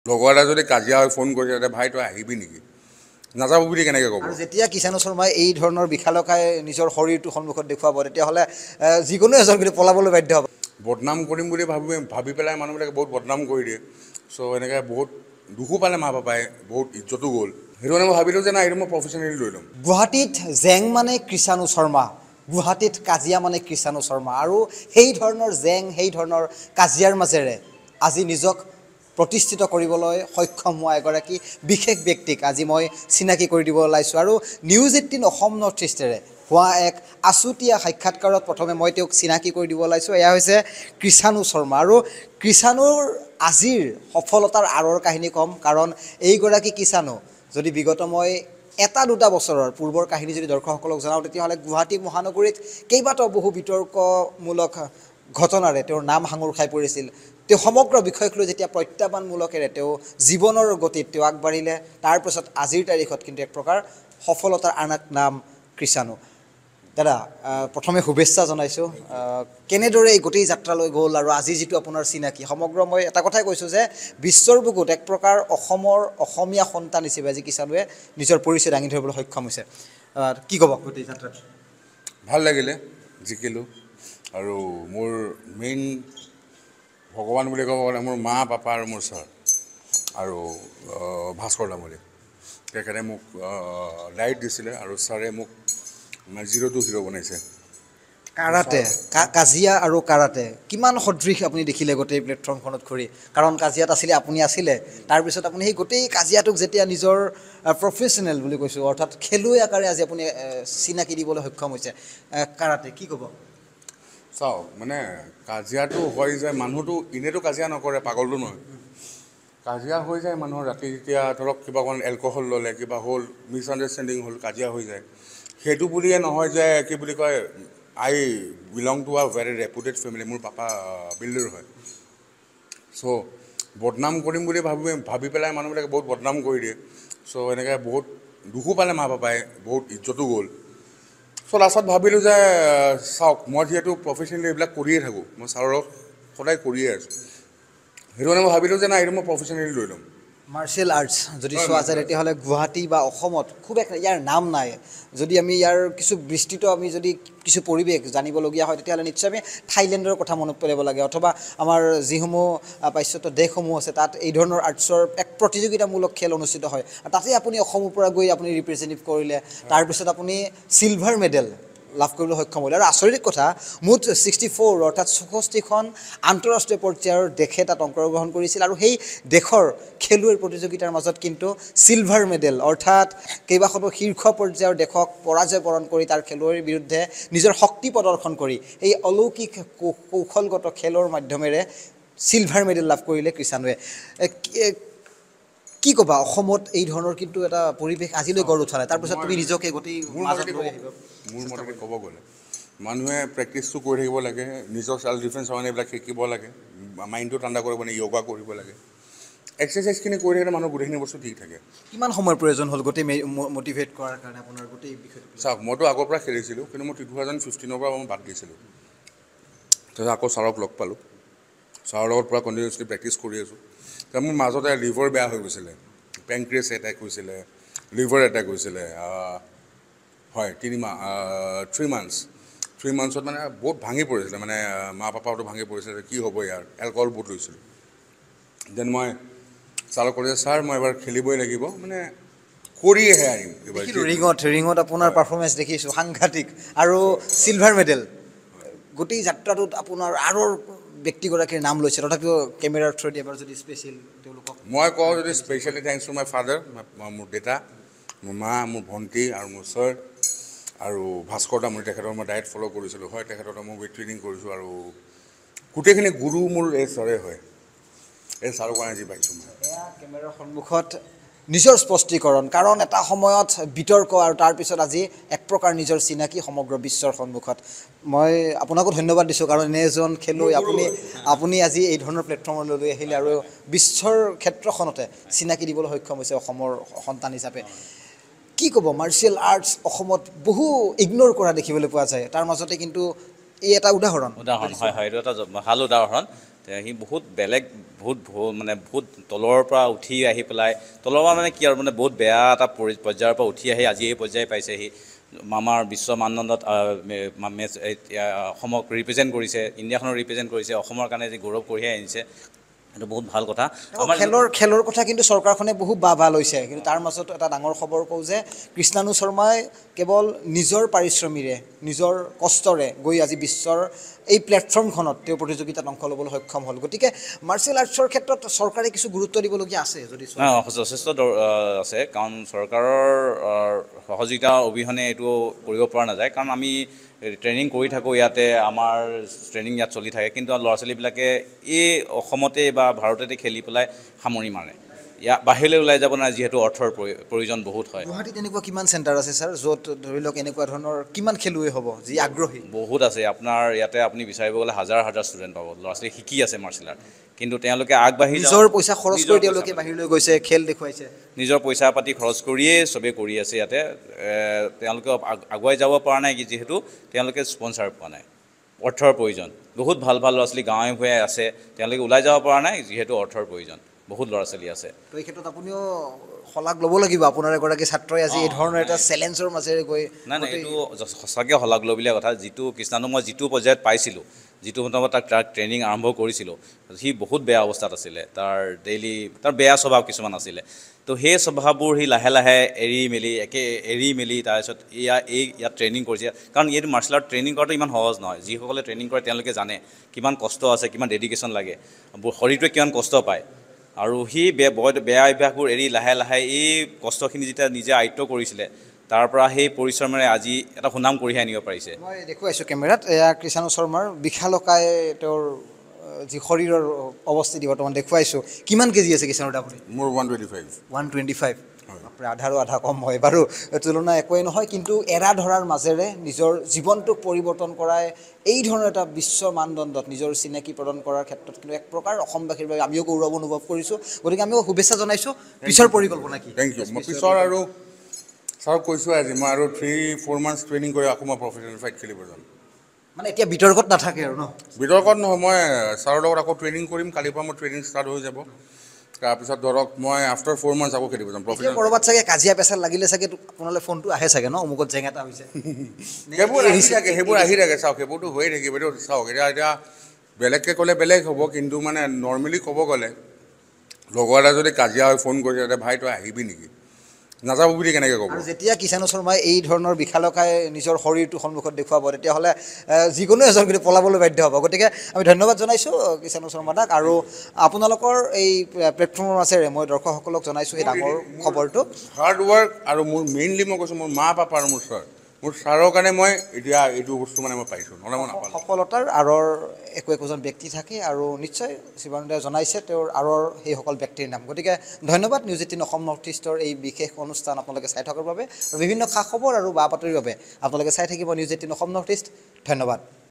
লগৰ এটা যদি কাজিয়া হৈ ফোন কৰিছে তেতিয়া ভাই তই আহিবি নেকি নাযাব বুলি কেনেকৈ ক'ব আৰু যেতিয়া কিষাণু শৰ্মাই এই ধৰণৰ বিশালকায় নিজৰ শৰীৰটো সন্মুখত দেখুৱাব তেতিয়াহ'লে যিকোনো এজন কিন্তু পলাবলৈ বাধ্য হ'ব বদনাম কৰিম বুলি ভাবি পেলাই মানুহবিলাকে বহুত বদনাম কৰি দিয়ে চ' এনেকৈ বহুত দুখো পালে মা পাপাই বহুত ইজ্জতো গ'ল সেইটো কাৰণে মই ভাবিলোঁ যে নাই এইটো মই প্ৰফেশ্যনেলি লৈ ল'ম গুৱাহাটীত জেং মানে কৃষাণু শৰ্মা গুৱাহাটীত কাজিয়া মানে কৃষাণু শৰ্মা আৰু সেই ধৰণৰ জেং সেই ধৰণৰ কাজিয়াৰ মাজেৰে আজি নিজক প্ৰতিষ্ঠিত কৰিবলৈ সক্ষম হোৱা এগৰাকী বিশেষ ব্যক্তিক আজি মই চিনাকি কৰি দিব ওলাইছোঁ আৰু নিউজ 18 অসম নৰ্থ ইষ্টেৰে হোৱা এক আছুতীয়া সাক্ষাৎকাৰত প্ৰথমে মই তেওঁক চিনাকি কৰি দিব ওলাইছোঁ এয়া হৈছে কৃষাণু শৰ্মা আৰু কৃষাণুৰ আজিৰ সফলতাৰ আঁৰৰ কাহিনী ক'ম কাৰণ এইগৰাকী কৃষাণু যদি বিগত মই এটা দুটা বছৰৰ পূৰ্বৰ কাহিনী যদি দৰ্শকসকলক জনাওঁ তেতিয়াহ'লে গুৱাহাটী মহানগৰীত কেইবাটাও বহু বিতৰ্কমূলক ঘটনাৰে তেওঁৰ নাম সাঙুৰ খাই পৰিছিল তেওঁ সমগ্ৰ বিষয়ক লৈ যেতিয়া প্ৰত্যাহ্বানমূলকেৰে তেওঁ জীৱনৰ গতিত তেওঁ আগবাঢ়িলে তাৰপিছত আজিৰ তাৰিখত কিন্তু এক প্ৰকাৰ সফলতাৰ আন এক নাম কৃষাণু দাদা প্ৰথমে শুভেচ্ছা জনাইছোঁ কেনেদৰে এই গোটেই যাত্ৰালৈ গ'ল আৰু আজি যিটো আপোনাৰ চিনাকি সমগ্ৰ মই এটা কথাই কৈছোঁ যে বিশ্বৰ বুকুত এক প্ৰকাৰ অসমীয়া সন্তান হিচাপে আজি কৃষাণুৱে নিজৰ পৰিচয় দাঙি ধৰিবলৈ সক্ষম হৈছে কি ক'ব গোটেই যাত্ৰাত ভাল লাগিলে জিকিলোঁ আৰু মোৰ মেইন ভগৱান বুলি ক'ব গ'লে মোৰ মা পাপা আৰু মোৰ ছাৰ আৰু ভাস্কৰ তামুলী তেখেতে মোক ডায়েট দিছিলে আৰু ছাৰে মোক 0 to 0 বনাইছে কাৰাটে কাজিয়া আৰু কাৰাটে কিমান সদৃশ আপুনি দেখিলে গোটেই প্লেটফৰ্মখনত ঘূৰি কাৰণ কাজিয়াত আপুনি আছিলে তাৰপিছত আপুনি সেই গোটেই কাজিয়াটোক যেতিয়া নিজৰ প্ৰফেশ্যনেল বুলি কৈছোঁ অৰ্থাৎ খেলুৱৈ আকাৰে আজি আপুনি চিনাকি দিবলৈ সক্ষম হৈছে কাৰাটে কি ক'ব চাওক মানে কাজিয়াটো হৈ যায় মানুহটো এনেইতো কাজিয়া নকৰে পাগলটো নহয় কাজিয়া হৈ যায় মানুহৰ ৰাতি যেতিয়া ধৰক কিবা অকণ এলকহল ল'লে কিবা হ'ল মিছআণ্ডাৰষ্টেণ্ডিং হ'ল কাজিয়া হৈ যায় সেইটো বুলিয়ে নহয় যে কি বুলি কয় I belong to a very reputed family মোৰ পাপা বিল্ডাৰ হয় চ' বদনাম কৰিম বুলি ভাবি পেলাই মানুহবিলাকে বহুত বদনাম কৰি দিয়ে চ' এনেকৈ বহুত দুখো পালে মা পাপাই বহুত ইজ্জতো গ'ল চ' লাষ্টত ভাবিলোঁ যে চাওক মই যিহেতু প্ৰফেশ্যনেলি এইবিলাক কৰিয়ে থাকোঁ মই ছাৰক সদায় কৰিয়ে আছোঁ সেইটো কাৰণে মই ভাবিলোঁ যে নাই এইটো মই প্ৰফেশ্যনেলি লৈ ল'ম মাৰ্চিয়েল আৰ্টছ যদি চোৱা যায় তেতিয়াহ'লে গুৱাহাটী বা অসমত খুব ইয়াৰ নাম নাই যদি আমি ইয়াৰ কিছু বিস্তৃত আমি যদি কিছু পৰিৱেশ জানিবলগীয়া হয় তেতিয়াহ'লে নিশ্চয় আমি থাইলেণ্ডৰ কথা মনত পেলাব লাগে অথবা আমাৰ যিসমূহ পাশ্চাত্য দেশসমূহ আছে তাত এই ধৰণৰ আৰ্টছৰ এক প্ৰতিযোগিতামূলক খেল অনুষ্ঠিত হয় আৰু তাতে আপুনি অসমৰ পৰা গৈ আপুনি ৰিপ্ৰেজেণ্টেটিভ কৰিলে তাৰপিছত আপুনি চিলভাৰ মেডেল লাভ কৰিবলৈ সক্ষম হ'ল আৰু আচৰিত কথা মুঠ 64 অৰ্থাৎ 64খন আন্তঃৰাষ্ট্ৰীয় পৰ্যায়ৰ দেশে তাত অংশগ্ৰহণ কৰিছিল আৰু সেই দেশৰ খেলুৱৈৰ প্ৰতিযোগিতাৰ মাজত কিন্তু চিলভাৰ মেডেল অৰ্থাৎ কেইবাখনো শীৰ্ষ পৰ্যায়ৰ দেশক পৰাজয় বৰণ কৰি তাৰ খেলুৱৈৰ বিৰুদ্ধে নিজৰ শক্তি প্ৰদৰ্শন কৰি এই অলৌকিক কৌশলগত খেলৰ মাধ্যমেৰে চিলভাৰ মেডেল লাভ কৰিলে কৃষাণুৱে কি ক'বা অসমত এই ধৰণৰ কিন্তু এটা পৰিৱেশ আজিলৈ গঢ় উঠা নাই তাৰপিছত তুমি নিজকে গোটেই মোৰ মতে ক'ব গ'লে মানুহে প্ৰেক্টিচটো কৰি থাকিব লাগে নিজৰ চেল্ফ ডিফেন্স মানে এইবিলাক শিকিব লাগে মাইণ্ডটো ঠাণ্ডা কৰিব লাগে য়োগা কৰিব লাগে এক্সাৰচাইজখিনি কৰি থাকিলে মানুহৰ গোটেইখিনি বস্তু ঠিক থাকে কিমান সময়ৰ প্ৰয়োজন হ'ল গোটেই মটিভেট কৰাৰ কাৰণে আপোনাৰ গোটেই বিষয়টো চাওক মইতো আগৰ পৰা খেলিছিলোঁ কিন্তু মই 2015 পৰা মই বাদ দিছিলোঁ তাৰপিছত আকৌ ছাৰক লগ পালোঁ ছাৰৰ লগত পৰা কণ্টিনিউছলি প্ৰেক্টিছ কৰি আছোঁ তাৰ মোৰ মাজতে লিভাৰ বেয়া হৈ গৈছিলে পেংক্ৰিয়াছ এটেক হৈছিলে লিভাৰ এটেক হৈছিলে হয় 3 মান্থছত মানে বহুত ভাঙি পৰিছিলে মানে মা পাপাওতো ভাঙি পৰিছিলে কি হ'ব ইয়াৰ এলকহল বহুত লৈছিলোঁ দেন মই ছাৰক ক'লোঁ যে ছাৰ মই এবাৰ খেলিবই লাগিব মানে কৰিহে আহিম এইবাৰ ৰিঙত আপোনাৰ পাৰফৰ্মেঞ্চ দেখিছোঁ সাংঘাতিক আৰু চিলভাৰ মেডেল গোটেই যাত্ৰাটোত আপোনাৰ আৰু ব্যক্তিগৰাকীৰ নাম লৈছে তথাপিও কেমেৰাৰ থ্ৰুদি এবাৰ যদি স্পেচিয়েল তেওঁলোকক মই কওঁ যদি specially thanks to my father মোৰ দেউতা মোৰ মা মোৰ ভণ্টি আৰু মোৰ ছাৰ আৰু ভাস্কৰ তামুলী তেখেতৰ মই ডায়েট ফ'ল' কৰিছিলোঁ হয় তেখেতৰ মই ৱেইট ট্ৰেইনিং কৰিছোঁ আৰু গোটেইখিনি গুৰু মোৰ এই ছাৰে হয় এই ছাৰৰ কাৰণে আজি পাইছোঁ মই এয়া কেমেৰাৰ সন্মুখত নিজৰ স্পষ্টীকৰণ কাৰণ এটা সময়ত বিতৰ্ক আৰু তাৰপিছত আজি এক প্ৰকাৰ নিজৰ চিনাকি সমগ্ৰ বিশ্বৰ সন্মুখত মই আপোনাকো ধন্যবাদ দিছোঁ কাৰণ এনে এজন খেলুৱৈ আপুনি আজি এই ধৰণৰ প্লেটফৰ্মলৈ লৈ আহিলে আৰু বিশ্বৰ ক্ষেত্ৰখনতে চিনাকি দিবলৈ সক্ষম হৈছে অসমৰ সন্তান হিচাপে কি ক'ব মাৰ্চিয়েল আৰ্টছ অসমত বহু ইগন'ৰ কৰা দেখিবলৈ পোৱা যায় তাৰ মাজতে কিন্তু এই এটা উদাহৰণ হয় এইটো এটা ভাল উদাহৰণ সি বহুত বেলেগ বহুত মানে বহুত তলৰ পৰা উঠি আহি পেলাই তলৰ পৰা মানে কি আৰু মানে বহুত বেয়া এটা পৰ্যায়ৰ পৰা উঠি আহি আজি এই পৰ্যায় পাইছেহি আমাৰ বিশ্ব মানদণ্ডত অসমক ৰিপ্ৰেজেণ্ট কৰিছে ইণ্ডিয়াখনক ৰিপ্ৰেজেণ্ট কৰিছে অসমৰ কাৰণে যে গৌৰৱ কঢ়িয়াই আনিছে এইটো বহুত ভাল কথা আমাৰ খেলৰ কথা কিন্তু চৰকাৰখনে বহুত ভাল হৈছে কিন্তু তাৰ মাজত এটা ডাঙৰ খবৰ কওঁ যে কৃষ্ণানু শৰ্মাই কেৱল নিজৰ পাৰিশ্ৰমীৰে নিজৰ কষ্টৰে গৈ আজি বিশ্বৰ এই প্লেটফৰ্মখনত তেওঁ প্ৰতিযোগিতাত অংশ ল'বলৈ সক্ষম হ'ল গতিকে মাৰ্চিয়েল আৰ্টছৰ ক্ষেত্ৰত চৰকাৰে কিছু গুৰুত্ব দিবলগীয়া আছে যদি যথেষ্ট আছে কাৰণ চৰকাৰৰ সহযোগিতা অবিহনে এইটো কৰিব পৰা নাযায় কাৰণ আমি ট্ৰেইনিং কৰি থাকোঁ ইয়াতে আমাৰ ট্ৰেইনিং ইয়াত চলি থাকে কিন্তু ল'ৰা ছোৱালীবিলাকে এই অসমতে বা ভাৰততে খেলি পেলাই সামৰি মাৰে ইয়াত বাহিৰলৈ ওলাই যাব নাই যিহেতু অৰ্থৰ প্ৰয়োজন বহুত হয় গুৱাহাটীত এনেকুৱা কিমান চেণ্টাৰ আছে ছাৰ য'ত ধৰি লওক এনেকুৱা ধৰণৰ কিমান খেলুৱৈ হ'ব যি আগ্ৰহী বহুত আছে আপোনাৰ ইয়াতে আপুনি বিচাৰিব গ'লে হাজাৰ হাজাৰ ষ্টুডেণ্ট পাব ল'ৰা ছোৱালী শিকি আছে মাৰ্চিয়েল আৰ্ট কিন্তু তেওঁলোকে আগবাঢ়ি নিজৰ পইচা খৰচ কৰি তেওঁলোকে বাহিৰলৈ গৈছে খেল দেখুৱাইছে নিজৰ পইচা পাতি খৰচ কৰিয়ে চবেই কৰি আছে ইয়াতে তেওঁলোকে আগুৱাই যাব পৰা নাই যিহেতু তেওঁলোকে স্পনচাৰ পোৱা নাই অৰ্থৰ প্ৰয়োজন বহুত ভাল ভাল ল'ৰা ছোৱালী গাঁৱে ভূঞে আছে তেওঁলোকে ওলাই যাব পৰা নাই যিহেতু অৰ্থৰ প্ৰয়োজন বহুত ল'ৰা ছোৱালী আছে তো এই ক্ষেত্ৰত আপুনিও শলাগ ল'ব লাগিব আপোনাৰ এগৰাকী ছাত্ৰই আজি এই ধৰণৰ এটা চেলেঞ্জৰ মাজেৰে গৈ নাই এইটো সঁচাকৈ শলাগ ল'বলগীয়া কথা যিটো কৃষ্ণানু মই যিটো পৰ্যায়ত পাইছিলোঁ যিটো সময়ত তাক ট্ৰেইনিং আৰম্ভ কৰিছিলোঁ সি বহুত বেয়া অৱস্থাত আছিলে তাৰ বেয়া স্বভাৱ কিছুমান আছিলে তো সেই স্বভাৱবোৰ সি লাহে লাহে এৰি মেলি তাৰপিছত ইয়াত ট্ৰেইনিং কৰিছে কাৰণ এইটো মাৰ্চিয়েল আৰ্ট ট্ৰেইনিং কৰাটো ইমান সহজ নহয় যিসকলে ট্ৰেইনিং কৰে তেওঁলোকে জানে কিমান কষ্ট আছে কিমান ডেডিকেশ্যন লাগে শৰীৰটোৱে কিমান কষ্ট পায় আৰু সি বেয়া অভ্যাসবোৰ এৰি লাহে লাহে এই কষ্টখিনি যেতিয়া নিজে আয়ত্ব কৰিছিলে তাৰ পৰা সেই পৰিশ্ৰমেৰে আজি এটা সুনাম কঢ়িয়াই আনিব পাৰিছে মই দেখুৱাইছোঁ কেমেৰাত এয়া কৃষ্ণানু শৰ্মাৰ বিশালকায় তেওঁৰ যি শৰীৰৰ অৱস্থিতি বৰ্তমান দেখুৱাইছোঁ কিমান কেজি আছে কৃষ্ণানুদা আপুনি মোৰ 125 আধাৰো আধা কম হয় বাৰু তুলনা একোৱেই নহয় কিন্তু এৰা ধৰাৰ মাজেৰে নিজৰ জীৱনটোক পৰিৱৰ্তন কৰাই এই ধৰণৰ এটা বিশ্ব মানদণ্ডত নিজৰ চিনাকি প্ৰদান কৰাৰ ক্ষেত্ৰত কিন্তু এক প্ৰকাৰ অসমবাসীৰ বাবে আমিও গৌৰৱ অনুভৱ কৰিছোঁ গতিকে আমিও শুভেচ্ছা জনাইছোঁ পিছৰ পৰিকল্পনা কি থেংক ইউ মই পিছৰ আৰু ছাৰক কৈছোঁ আজি মই আৰু 3-4 মান্থছ ট্ৰেইনিং কৰি আকৌ মই প্ৰফেচনেল ফাইট খেলিব যাম মানে এতিয়া বিতৰ্কত নাথাকে আৰু ন বিতৰ্কত নহয় মই ছাৰৰ লগত আকৌ ট্ৰেইনিং কৰিম কালিৰ পৰা মোৰ ট্ৰেইনিং ষ্টাৰ্ট হৈ যাব তাৰপিছত ধৰক মই আফটাৰ 4 মান্থছ আকৌ খেলিব যাম প্ৰফেচনেল ক'ৰবাত চাগে কাজিয়া পেচাল লাগিলে চাগে আপোনালৈ ফোনটো আহে চাগে ন অমুকত জেং এটা হৈছে সেইবোৰ আহি থাকে চাওক সেইবোৰতো হৈয়ে থাকিব এইটো চাওক এতিয়া বেলেগকৈ ক'লে বেলেগ হ'ব কিন্তু মানে নৰ্মেলি ক'ব গ'লে লগৰ এটা যদি কাজিয়া হৈ ফোন কৰিছে তেতিয়া ভাই তই আহিবি নেকি নাযাব বুলি কেনেকৈ ক'ব আৰু যেতিয়া কৃষ্ণানু শৰ্মাই এই ধৰণৰ বিশালকায় নিজৰ শৰীৰটো সন্মুখত দেখুৱাব তেতিয়াহ'লে যিকোনো এজন কিন্তু পলাবলৈ বাধ্য হ'ব গতিকে আমি ধন্যবাদ জনাইছোঁ কৃষ্ণানু শৰ্মাদাক আৰু আপোনালোকৰ এই প্লেটফৰ্মৰ মাজেৰে মই দৰ্শকসকলক জনাইছোঁ এই ডাঙৰ খবৰটো হাৰ্ড ৱৰ্ক আৰু মোৰ মেইনলি মই কৈছোঁ মোৰ মা পাপা আৰু মোৰ ছাৰৰ কাৰণে মই এতিয়া এইটো বস্তু মানে মই পাইছোঁ নহ'লে মই নাপালোঁ সফলতাৰ আঁৰৰ একোজন ব্যক্তি থাকে আৰু নিশ্চয় শিৱানন্দে জনাইছে তেওঁৰ আঁৰৰ সেইসকল ব্যক্তিৰ নাম গতিকে ধন্যবাদ নিউজ 18 অসম নৰ্থ ইষ্টৰ এই বিশেষ অনুষ্ঠান আপোনালোকে চাই থকাৰ বাবে আৰু বিভিন্ন খা খবৰ আৰু বা বাতৰিৰ বাবে আপোনালোকে চাই থাকিব নিউজ 18 অসম নৰ্থ ইষ্ট ধন্যবাদ